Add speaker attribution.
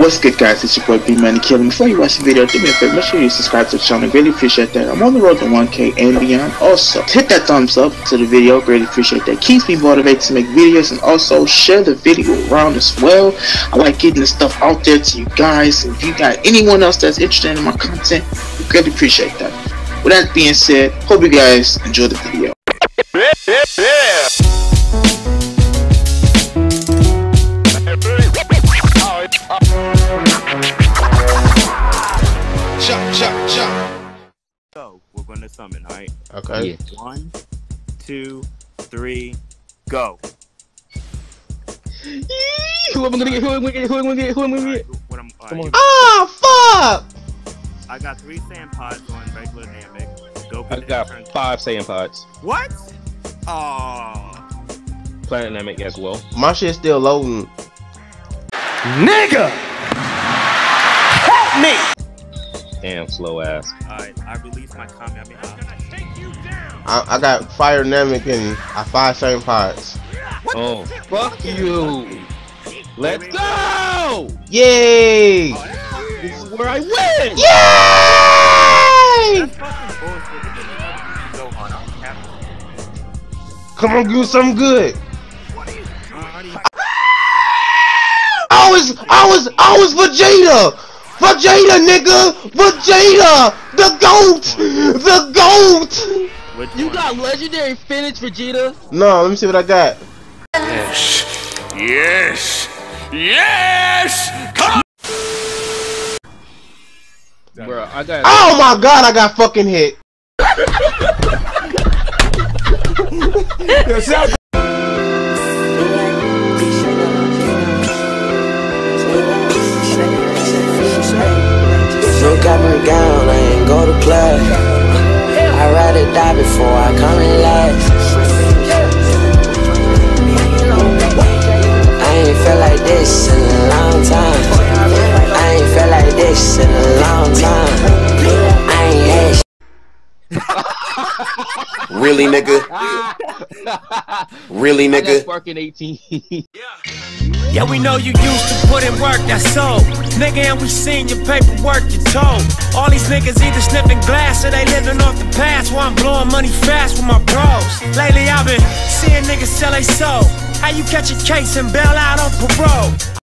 Speaker 1: What's good, guys? It's your boy BmanDaKilla. Before you watch the video, do me a favor, make sure you subscribe to the channel. Really appreciate that. I'm on the road to 1K and beyond. Also, hit that thumbs up to the video. Really appreciate that. Keeps me motivated to make videos, and also share the video around as well. I like getting this stuff out there to you guys. If you got anyone else that's interested in my content, we really appreciate that. With that being said, hope you guys enjoy the video.
Speaker 2: So we're gonna summon, alright?
Speaker 3: Okay.
Speaker 2: Yeah. 1, 2, 3, go.
Speaker 3: Who am I gonna get? Who am I gonna get?
Speaker 2: Come on.
Speaker 3: Oh, fuck!
Speaker 2: I got 3 sand pods on regular dynamic. Go.
Speaker 4: I got 5 sand pods.
Speaker 2: What? Oh.
Speaker 4: Dynamic as well.
Speaker 3: My shit's still loading.
Speaker 4: Nigga! Help me! Damn, slow ass.
Speaker 2: Alright, I released my comment.
Speaker 3: I got fire dynamic and 5 sand pods.
Speaker 4: Oh, fuck you! Let's go!
Speaker 3: Yay!
Speaker 4: This is where I win!
Speaker 3: Yay! Come on, do something good. I was Vegeta! Vegeta, nigga! Vegeta! The GOAT! The GOAT!
Speaker 4: You got legendary finish, Vegeta?
Speaker 3: No, let me see what I got.
Speaker 5: Yes! Yes! Yes! Come!
Speaker 4: Bro, I got.
Speaker 3: Oh my god, I got fucking hit!
Speaker 6: Look at me down, I ain't go to class. I'd rather die before I come in last. I ain't felt like this in a long time. I ain't felt like this in a long time. I ain't had
Speaker 5: Really, nigga? Really, nigga?
Speaker 4: Sparking 18.
Speaker 7: Yeah, we know you used to put in work, that's so. Nigga, and we seen your paperwork, you told. All these niggas either sniffing glass or they living off the past while I'm blowing money fast with my bros. Lately I've been seeing niggas sell they soul. How you catch a case and bail out on parole?